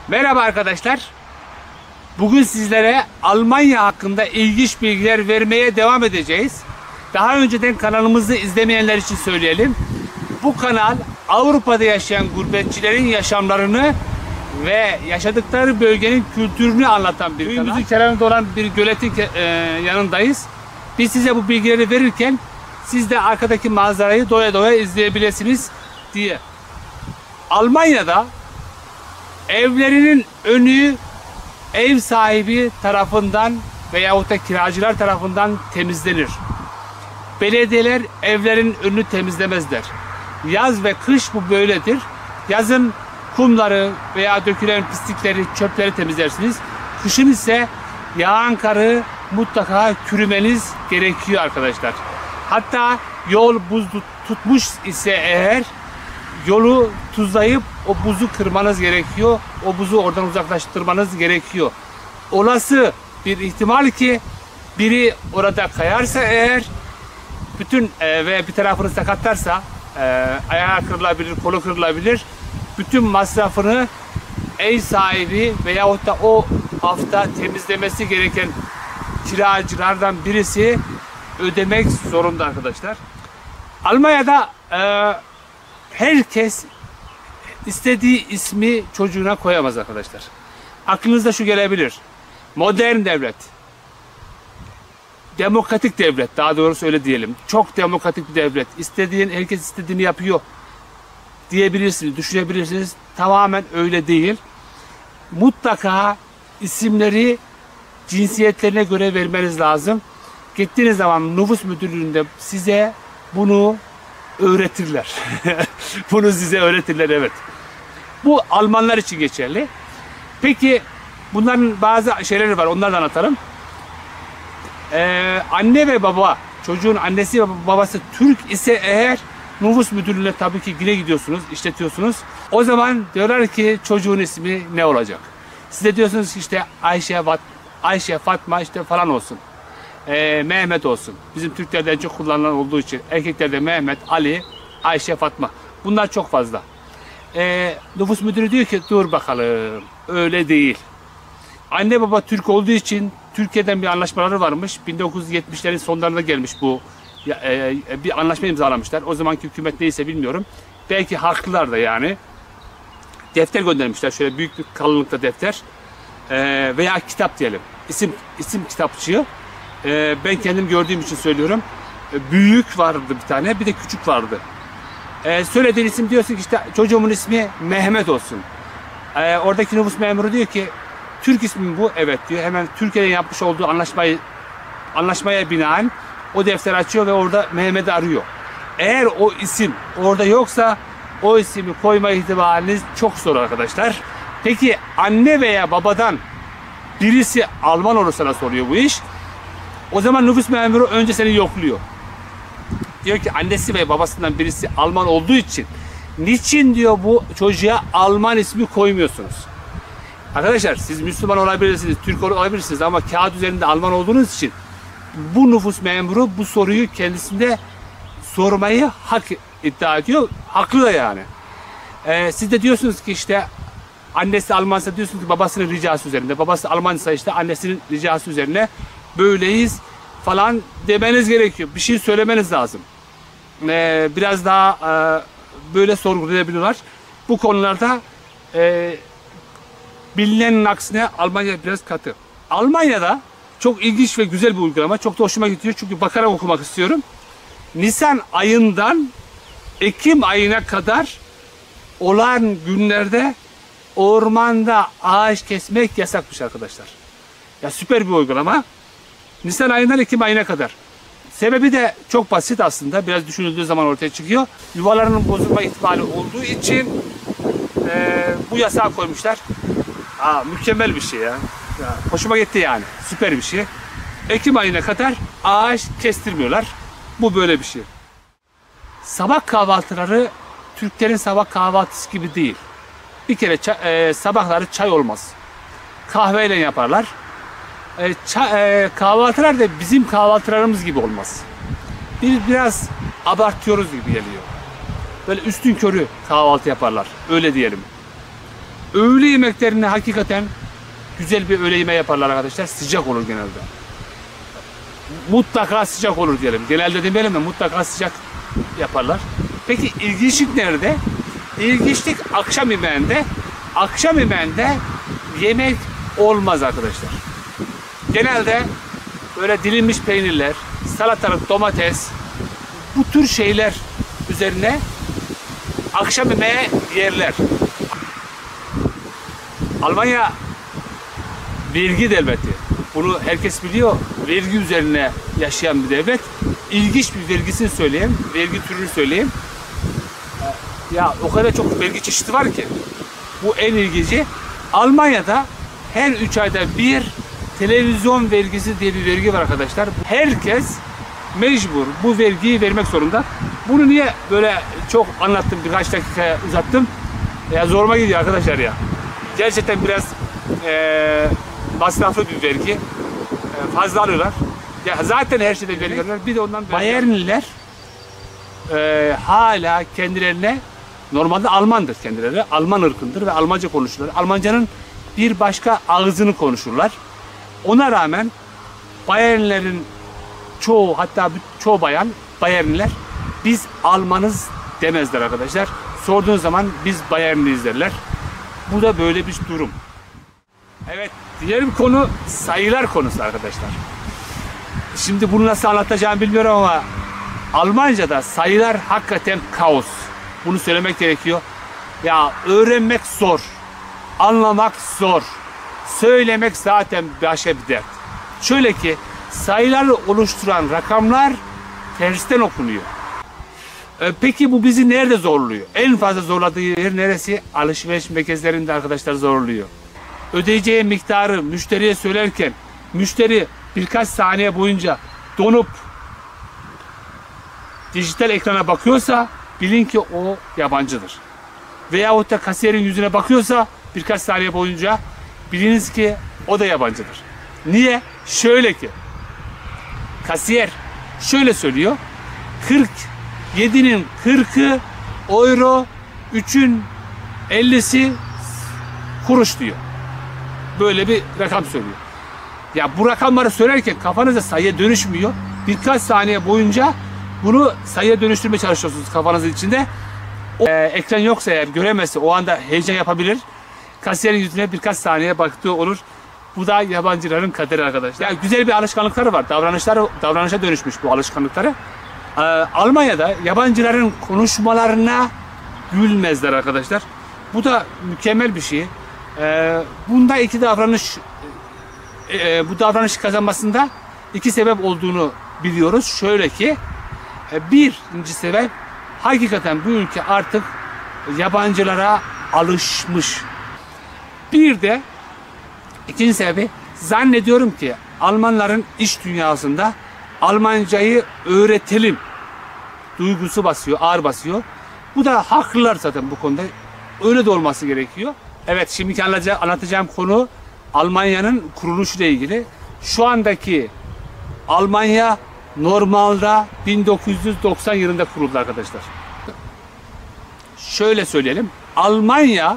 Merhaba arkadaşlar. Bugün sizlere Almanya hakkında ilginç bilgiler vermeye devam edeceğiz. Daha önceden kanalımızı izlemeyenler için söyleyelim. Bu kanal Avrupa'da yaşayan gurbetçilerin yaşamlarını ve yaşadıkları bölgenin kültürünü anlatan bir kanal. Köyümüzün kenarında olan bir göletin yanındayız. Biz size bu bilgileri verirken siz de arkadaki manzarayı doya doya izleyebilirsiniz diye. Almanya'da evlerinin önü ev sahibi tarafından veyahut da kiracılar tarafından temizlenir. Belediyeler evlerin önünü temizlemezler. Yaz ve kış bu böyledir. Yazın kumları veya dökülen pislikleri, çöpleri temizlersiniz. Kışın ise yağan karı mutlaka kürümeniz gerekiyor arkadaşlar. Hatta yol buz tutmuş ise eğer yolu tuzlayıp o buzu kırmanız gerekiyor. O buzu oradan uzaklaştırmanız gerekiyor. Olası bir ihtimal ki biri orada kayarsa eğer bütün ve bir tarafını sakatlarsa ayağı kırılabilir, kolu kırılabilir. Bütün masrafını ev sahibi veyahut da o hafta temizlemesi gereken kiracılardan birisi ödemek zorunda arkadaşlar. Almanya'da herkes istediği ismi çocuğuna koyamaz arkadaşlar. Aklınızda şu gelebilir. Modern devlet. Demokratik devlet, daha doğrusu öyle diyelim. Çok demokratik bir devlet. Herkes istediğini yapıyor diyebilirsiniz, düşünebilirsiniz. Tamamen öyle değil. Mutlaka isimleri cinsiyetlerine göre vermeniz lazım. Gittiğiniz zaman nüfus müdürlüğünde size bunu öğretirler. Bunu size öğretirler, evet. Bu Almanlar için geçerli. Peki bunların bazı şeyleri var, onları da anlatalım. Anne ve baba, çocuğun annesi ve babası Türk ise eğer nüfus müdürlüğüne tabii ki yine gidiyorsunuz, işletiyorsunuz. O zaman diyorlar ki çocuğun ismi ne olacak? Siz de diyorsunuz ki işte Ayşe, Fatma işte falan olsun. Mehmet olsun. Bizim Türklerde en çok kullanılan olduğu için. Erkeklerde Mehmet, Ali, Ayşe, Fatma. Bunlar çok fazla. Nüfus müdürü diyor ki dur bakalım. Öyle değil. Anne baba Türk olduğu için Türkiye'den bir anlaşmaları varmış. 1970'lerin sonlarında gelmiş bu. Bir anlaşma imzalamışlar. O zamanki hükümet neyse bilmiyorum. Belki haklılar da yani. Defter göndermişler. Şöyle büyük bir kalınlıkta defter. Veya kitap diyelim. İsim kitapçığı. Ben kendim gördüğüm için söylüyorum. Büyük vardı bir tane, bir de küçük vardı. Söylediğin isim diyorsun ki işte çocuğumun ismi Mehmet olsun. Oradaki nüfus memuru diyor ki Türk ismi bu, evet diyor. Hemen Türkiye'nin yapmış olduğu anlaşmaya binaen o defteri açıyor ve orada Mehmet'i arıyor. Eğer o isim orada yoksa o ismi koyma ihtimaliniz çok zor arkadaşlar. Peki anne veya babadan birisi Alman olursa nasıl oluyor bu iş? O zaman nüfus memuru önce seni yokluyor. Diyor ki annesi ve babasından birisi Alman olduğu için niçin diyor bu çocuğa Alman ismi koymuyorsunuz? Arkadaşlar siz Müslüman olabilirsiniz, Türk olabilirsiniz ama kağıt üzerinde Alman olduğunuz için bu nüfus memuru bu soruyu kendisinde sormayı hak iddia ediyor. Haklı da yani. Siz de diyorsunuz ki işte annesi Almansa diyorsunuz ki babasının ricası üzerinde. Babası Almansa işte annesinin ricası üzerine böyleyiz falan demeniz gerekiyor. Bir şey söylemeniz lazım. Biraz daha böyle sorgulayabiliyorlar. Bu konularda bilinenin aksine Almanya biraz katı. Almanya'da çok ilginç ve güzel bir uygulama. Çok da hoşuma gidiyor çünkü bakarak okumak istiyorum. Nisan ayından Ekim ayına kadar olan günlerde ormanda ağaç kesmek yasakmış arkadaşlar. Ya süper bir uygulama. Nisan ayından Ekim ayına kadar. Sebebi de çok basit aslında. Biraz düşünüldüğü zaman ortaya çıkıyor. Yuvalarının bozulma ihtimali olduğu için bu yasağı koymuşlar. Mükemmel bir şey ya. Hoşuma gitti yani. Süper bir şey. Ekim ayına kadar ağaç kestirmiyorlar. Bu böyle bir şey. Sabah kahvaltıları Türklerin sabah kahvaltısı gibi değil. Bir kere sabahları çay olmaz. Kahveyle yaparlar. Kahvaltılar da bizim kahvaltılarımız gibi olmaz. Biz biraz abartıyoruz gibi geliyor. Böyle üstünkörü kahvaltı yaparlar. Öyle diyelim. Öğle yemeklerini hakikaten güzel bir öğle yemeği yaparlar arkadaşlar. Sıcak olur genelde. Mutlaka sıcak olur diyelim. Genelde demeyelim de mutlaka sıcak yaparlar. Peki ilginçlik nerede? İlginçlik akşam yemeğinde. Akşam yemeğinde yemek olmaz arkadaşlar. Genelde böyle dilimmiş peynirler, salatalık, domates, bu tür şeyler üzerine akşam yemeği yerler. Almanya vergi devleti. Bunu herkes biliyor. Vergi üzerine yaşayan bir devlet. İlginç bir vergisini söyleyeyim. Vergi türünü söyleyeyim. Ya o kadar çok vergi çeşidi var ki. Bu en ilginci. Almanya'da her 3 ayda bir televizyon vergisi diye bir vergi var arkadaşlar. Herkes mecbur bu vergiyi vermek zorunda. Bunu niye böyle çok anlattım, birkaç dakika uzattım? Ya zoruma gidiyor arkadaşlar ya. Gerçekten biraz masraflı bir vergi. Fazla alıyorlar. Ya zaten her şeyde vergi alıyorlar. Bir de ondan Bayernliler hala kendilerine, normalde Almandır kendileri. Alman ırkındır ve Almanca konuşurlar. Almancanın bir başka ağzını konuşurlar. Ona rağmen Bayernlilerin çoğu, hatta çoğu Bayernliler biz Almanız demezler arkadaşlar. Sorduğun zaman biz Bayernliyiz derler. Bu da böyle bir durum. Evet, diğer bir konu sayılar konusu arkadaşlar. Şimdi bunu nasıl anlatacağımı bilmiyorum ama Almanca'da sayılar hakikaten kaos. Bunu söylemek gerekiyor. Ya öğrenmek zor. Anlamak zor. Söylemek zaten başka bir dert. Şöyle ki sayıları oluşturan rakamlar tersten okunuyor. Peki bu bizi nerede zorluyor? En fazla zorladığı yer neresi? Alışveriş merkezlerinde arkadaşlar zorluyor. Ödeyeceği miktarı müşteriye söylerken müşteri birkaç saniye boyunca donup dijital ekrana bakıyorsa bilin ki o yabancıdır. Veyahut da kasiyerin yüzüne bakıyorsa birkaç saniye boyunca biliniz ki o da yabancıdır. Niye? Şöyle ki kasiyer şöyle söylüyor. 47'nin 40'ı euro, 3'ün 50'si kuruş diyor. Böyle bir rakam söylüyor. Ya bu rakamları söylerken kafanızda sayıya dönüşmüyor. Birkaç saniye boyunca bunu sayıya dönüştürmeye çalışıyorsunuz kafanızın içinde. Ekran yoksa eğer göremezse o anda heyecan yapabilir. Kasiyerin yüzüne birkaç saniye baktığı olur. Bu da yabancıların kaderi arkadaşlar. Yani güzel bir alışkanlıkları var. Davranışa dönüşmüş bu alışkanlıkları. Almanya'da yabancıların konuşmalarına gülmezler arkadaşlar. Bu da mükemmel bir şey. Bunda bu davranış kazanmasında iki sebep olduğunu biliyoruz. Şöyle ki birinci sebep hakikaten bu ülke artık yabancılara alışmış. Bir de ikinci sebebi zannediyorum ki Almanların iş dünyasında Almancayı öğretelim duygusu basıyor, ağır basıyor. Bu da haklılar zaten bu konuda. Öyle de olması gerekiyor. Evet, şimdi anlatacağım konu Almanya'nın kuruluşuyla ilgili. Şu andaki Almanya normalde 1990 yılında kuruldu arkadaşlar. Şöyle söyleyelim. Almanya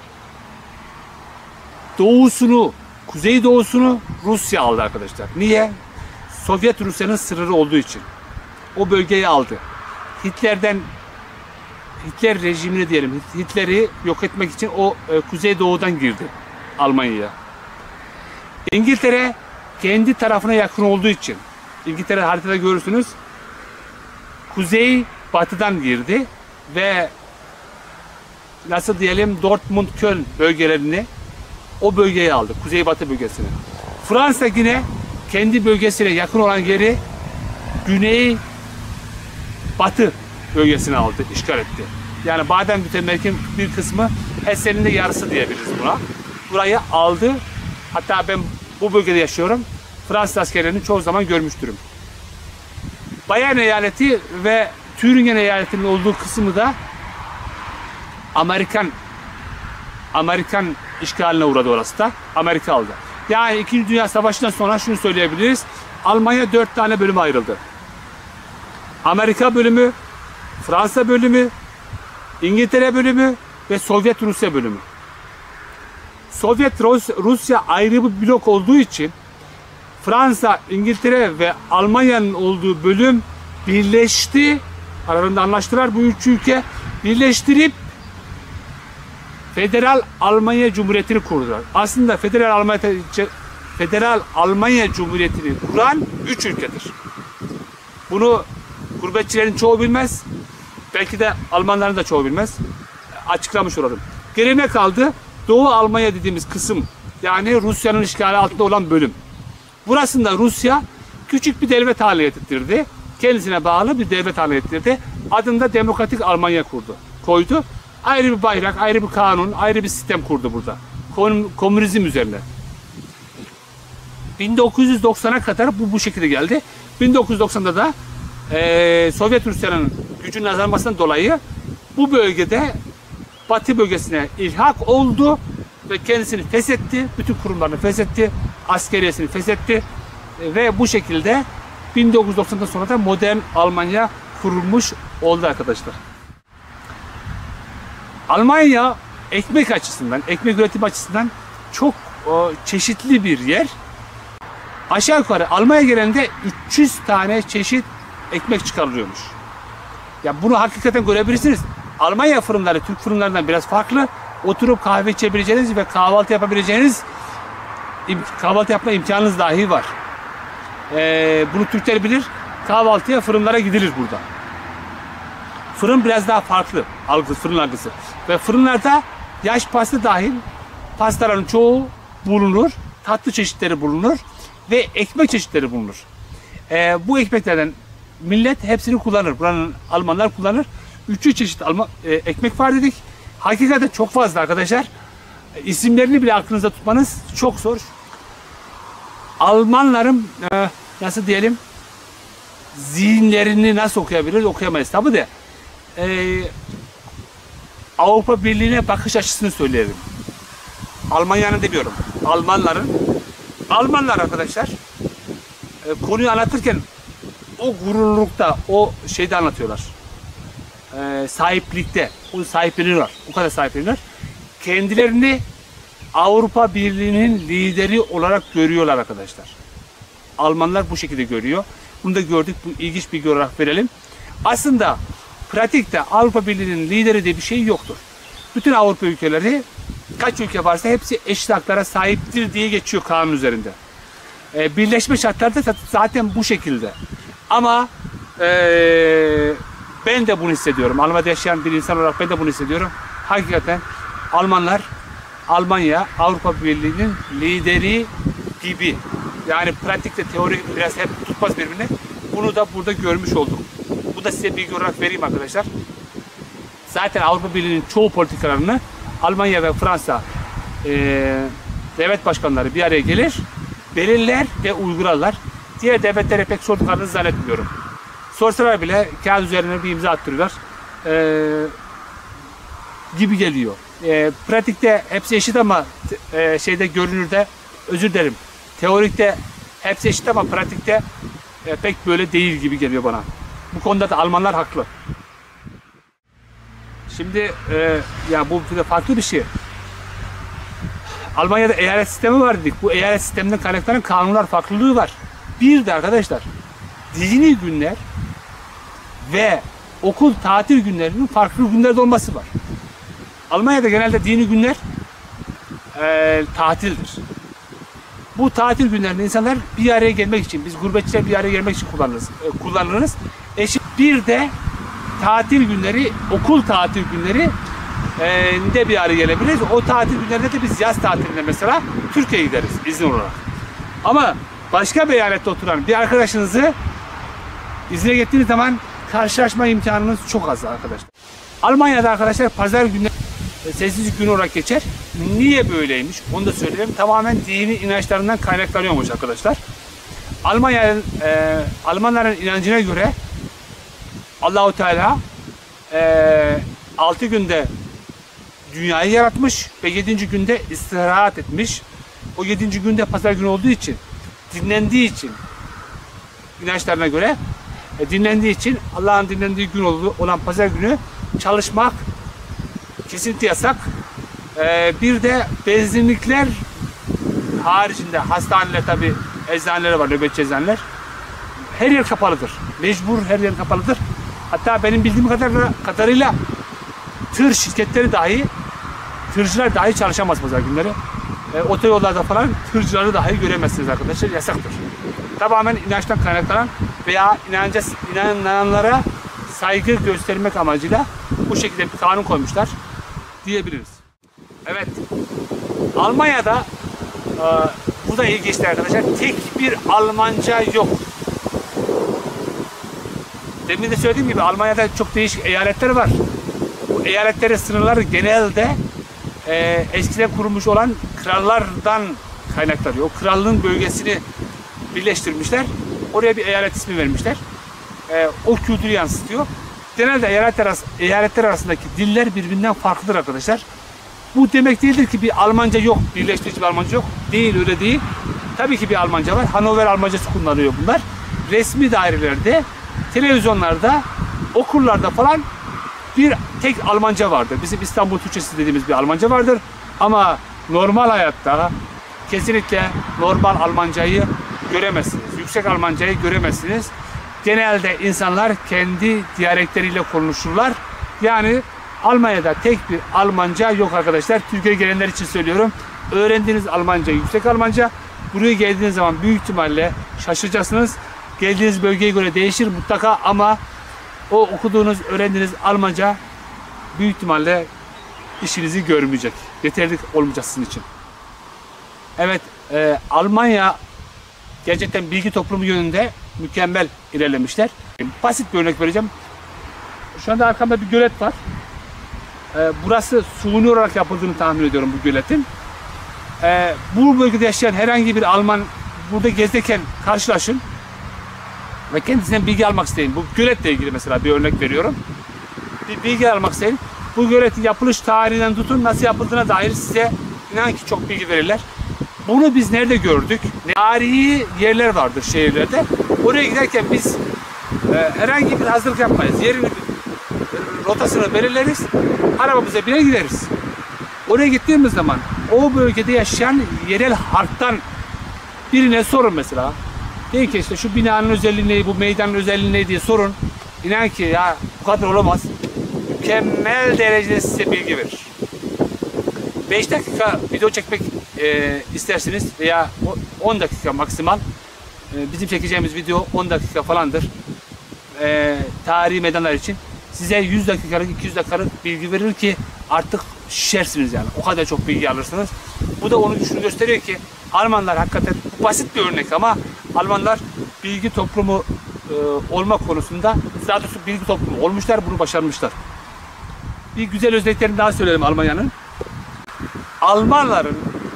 doğusunu, kuzeydoğusunu Rusya aldı arkadaşlar. Niye? Sovyet Rusya'nın sınırı olduğu için. O bölgeyi aldı. Hitler rejimini diyelim, Hitler'i yok etmek için o kuzeydoğudan girdi Almanya'ya. İngiltere kendi tarafına yakın olduğu için, İngiltere haritada görürsünüz, kuzey batıdan girdi ve nasıl diyelim Dortmund, Köln bölgelerini o bölgeye aldı, kuzeybatı bölgesini. Fransa yine kendi bölgesine yakın olan yeri güney batı bölgesine aldı, işgal etti. Yani Baden-Württemberg'in bir kısmı, Hessen'in de yarısı diyebiliriz buna. Burayı aldı. Hatta ben bu bölgede yaşıyorum. Fransız askerlerini çoğu zaman görmüştürüm. Bayern eyaleti ve Thüringen eyaletinin olduğu kısmı da Amerikan işgaline uğradı orası da. Amerika aldı. Yani 2. Dünya Savaşı'ndan sonra şunu söyleyebiliriz. Almanya 4 tane bölüme ayrıldı. Amerika bölümü, Fransa bölümü, İngiltere bölümü ve Sovyet Rusya bölümü. Rusya ayrı bir blok olduğu için Fransa, İngiltere ve Almanya'nın olduğu bölüm birleşti. Aralarında anlaştılar bu üç ülke. Birleştirip Federal Almanya Cumhuriyeti'ni kurdular. Aslında Federal Almanya Cumhuriyeti'ni kuran üç ülkedir. Bunu gurbetçilerin çoğu bilmez. Belki de Almanların da çoğu bilmez. Açıklamış olalım. Geriye ne kaldı? Doğu Almanya dediğimiz kısım, yani Rusya'nın işgali altında olan bölüm. Burasında Rusya küçük bir devlet haline getirdi. Kendisine bağlı bir devlet haline getirdi. Adında Demokratik Almanya koydu. Ayrı bir bayrak, ayrı bir kanun, ayrı bir sistem kurdu burada. Komünizm üzerine. 1990'a kadar bu şekilde geldi. 1990'da da Sovyet Rusya'nın gücünün azalmasından dolayı bu bölgede Batı bölgesine ilhak oldu ve kendisini feshetti, bütün kurumlarını feshetti, askeriyesini feshetti ve bu şekilde 1990'dan sonra da modern Almanya kurulmuş oldu arkadaşlar. Almanya ekmek açısından, ekmek üretimi açısından çok çeşitli bir yer. Aşağı yukarı Almanya genelinde 300 tane çeşit ekmek çıkarılıyormuş. Ya bunu hakikaten görebilirsiniz. Almanya fırınları Türk fırınlarından biraz farklı. Oturup kahve içebileceğiniz ve kahvaltı yapabileceğiniz, kahvaltı yapma imkanınız dahi var. Bunu Türkler bilir. Kahvaltıya fırınlara gidilir burada. Fırın biraz daha farklı fırın algısı. Ve fırınlarda yaş pasta dahil pastaların çoğu bulunur. Tatlı çeşitleri bulunur. Ve ekmek çeşitleri bulunur. Bu ekmeklerden millet hepsini kullanır. Buranın Almanlar kullanır. 300 çeşit ekmek var dedik. Hakikaten çok fazla arkadaşlar. İsimlerini bile aklınızda tutmanız çok zor. Almanların nasıl diyelim, zihinlerini nasıl okuyabiliriz? Okuyamayız tabi de. Avrupa Birliği'ne bakış açısını söyleyelim. Almanya'nın demiyorum. Almanlar arkadaşlar konuyu anlatırken o gururlukta, o şeyde anlatıyorlar. Sahiplikte, o sahipleniyorlar. O kadar sahipleniyorlar. Kendilerini Avrupa Birliği'nin lideri olarak görüyorlar arkadaşlar. Almanlar bu şekilde görüyor. Bunu da gördük. Bu ilginç bilgi olarak verelim. Aslında pratikte Avrupa Birliği'nin lideri diye bir şey yoktur. Bütün Avrupa ülkeleri, kaç ülke varsa hepsi eşit haklara sahiptir diye geçiyor kanun üzerinde. Birleşme şartları da zaten bu şekilde. Ama ben de bunu hissediyorum. Almanya'da yaşayan bir insan olarak ben de bunu hissediyorum. Hakikaten Almanya Avrupa Birliği'nin lideri gibi. Yani pratikte teori biraz hep tutmaz birbirine. Bunu da burada görmüş olduk. Bu da size bilgi olarak vereyim arkadaşlar. Zaten Avrupa Birliği'nin çoğu politikalarını Almanya ve Fransa devlet başkanları bir araya gelir, belirler ve uygularlar. Diğer devletlere pek sorduklarını zannetmiyorum. Sorsalar bile kağıt üzerine bir imza attırıyorlar gibi geliyor. Pratikte hepsi eşit ama şeyde görünürde, özür dilerim, teorikte hepsi eşit ama pratikte pek böyle değil gibi geliyor bana. Bu konuda da Almanlar haklı. Şimdi ya bu farklı bir şey. Almanya'da eyalet sistemi var dedik. Bu eyalet sisteminden kaynaklanan kanunlar farklılığı var. Bir de arkadaşlar dini günler ve okul tatil günlerinin farklı günlerde olması var. Almanya'da genelde dini günler tatildir. Bu tatil günlerinde insanlar bir araya gelmek için, biz gurbetçiler bir araya gelmek için kullanırız. Bir de tatil günleri, okul tatil günleri de bir araya gelebiliriz. O tatil günlerinde de biz yaz tatilinde mesela Türkiye'ye gideriz izin olarak. Ama başka bir eyalette oturan bir arkadaşınızı izine gittiğiniz zaman karşılaşma imkanınız çok az arkadaşlar. Almanya'da arkadaşlar pazar günleri sessizlik günü olarak geçer. Niye böyleymiş? Onu da söyleyeyim. Tamamen dini inançlarından kaynaklanıyormuş arkadaşlar. Almanların inancına göre Allahu Teala 6 günde dünyayı yaratmış ve 7. günde istirahat etmiş. O 7. günde pazar günü olduğu için, dinlendiği için, inançlarına göre dinlendiği için Allah'ın dinlendiği gün olan pazar günü çalışmak kesinlikle yasak. Bir de benzinlikler haricinde hastaneler, tabi eczaneler var, nöbetçi eczaneler. Her yer kapalıdır. Mecbur her yer kapalıdır. Hatta benim bildiğim kadarıyla tır şirketleri dahi, tırcılar dahi çalışamaz pazar günleri. Otoyollarda falan tırcıları dahi göremezsiniz arkadaşlar. Yasaktır. Tamamen inançtan kaynaklanan veya inananlara saygı göstermek amacıyla bu şekilde bir kanun koymuşlar diyebiliriz. Evet. Almanya'da bu da ilginçti arkadaşlar. Tek bir Almanca yok. Demin de söylediğim gibi Almanya'da çok değişik eyaletler var. Bu eyaletlerin sınırları genelde eskiden kurulmuş olan krallardan kaynaklanıyor. O krallığın bölgesini birleştirmişler. Oraya bir eyalet ismi vermişler. O kültürü yansıtıyor. Genelde eyaletler arasındaki diller birbirinden farklıdır arkadaşlar. Bu demek değildir ki bir Almanca yok, birleştirici bir Almanca yok. Değil, öyle değil. Tabii ki bir Almanca var. Hanover Almancası kullanılıyor bunlar. Resmi dairelerde, televizyonlarda, okullarda falan bir tek Almanca vardır. Bizim İstanbul Türkçesi dediğimiz bir Almanca vardır. Ama normal hayatta kesinlikle normal Almancayı göremezsiniz. Yüksek Almancayı göremezsiniz. Genelde insanlar kendi diyalektleriyle konuşurlar. Yani Almanya'da tek bir Almanca yok arkadaşlar. Türkiye'ye gelenler için söylüyorum. Öğrendiğiniz Almanca yüksek Almanca. Buraya geldiğiniz zaman büyük ihtimalle şaşıracaksınız. Geldiğiniz bölgeye göre değişir mutlaka ama o okuduğunuz, öğrendiğiniz Almanca büyük ihtimalle işinizi görmeyecek. Yeterli olmayacak sizin için. Evet, Almanya gerçekten bilgi toplumu yönünde mükemmel ilerlemişler. Basit bir örnek vereceğim. Şu anda arkamda bir gölet var. Burası suni olarak yapıldığını tahmin ediyorum bu göletin. Bu bölgede yaşayan herhangi bir Alman burada gezerken karşılaşın ve kendisinden bilgi almak isteyin. Bu göletle ilgili mesela bir örnek veriyorum. Bir bilgi almak isteyin. Bu göletin yapılış tarihinden tutun nasıl yapıldığına dair size inan ki çok bilgi verirler. Bunu biz nerede gördük? Tarihi yerler vardır şehirlerde. Oraya giderken biz herhangi bir hazırlık yapmayız. Yerini, rotasını belirleriz. Arabamıza bile gideriz. Oraya gittiğimiz zaman o bölgede yaşayan yerel halktan birine sorun mesela. Deyin ki işte şu binanın özelliği ne, bu meydanın özelliği ne diye sorun. İnan ki ya bu kadar olamaz. Mükemmel derecede size bilgi verir. 5 dakika video çekmek istersiniz veya 10 dakika maksimal. Bizim çekeceğimiz video 10 dakika falandır. Tarihi meydanlar için. Size 100 dakikalık, 200 dakikalık bilgi verir ki artık şişersiniz yani. O kadar çok bilgi alırsınız. Bu da onu şunu gösteriyor ki Almanlar hakikaten basit bir örnek ama Almanlar bilgi toplumu olma konusunda daha doğrusu bilgi toplumu olmuşlar, bunu başarmışlar. Bir güzel özelliklerini daha söyleyelim Almanya'nın. Almanların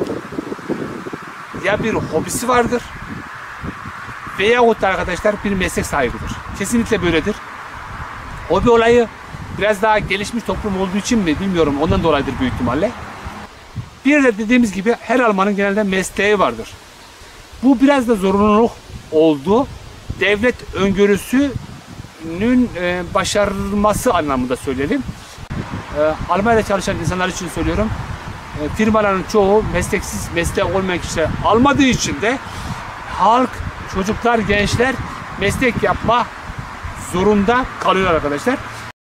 ya bir hobisi vardır veyahut da arkadaşlar bir meslek sahibidir. Kesinlikle böyledir. Hobi olayı biraz daha gelişmiş toplum olduğu için mi bilmiyorum. Ondan dolayıdır büyük ihtimalle. Bir de dediğimiz gibi her Almanın genelde mesleği vardır. Bu biraz da zorunluluk oldu. Devlet öngörüsünün başarılması anlamında söyleyelim. Almanya'da çalışan insanlar için söylüyorum. Firmaların çoğu mesleksiz, mesleği olmayan kişiler almadığı için de halk, çocuklar, gençler meslek yapma zorunda kalıyor arkadaşlar.